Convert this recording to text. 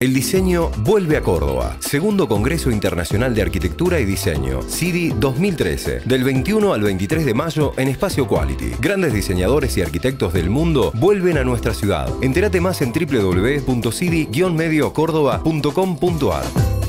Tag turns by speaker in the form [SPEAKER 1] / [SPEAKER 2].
[SPEAKER 1] El diseño vuelve a Córdoba. Segundo Congreso Internacional de Arquitectura y Diseño, CIDI 2013, del 21 al 23 de mayo en Espacio Quality. Grandes diseñadores y arquitectos del mundo vuelven a nuestra ciudad. Entérate más en www.cidi-mediocórdoba.com.ar.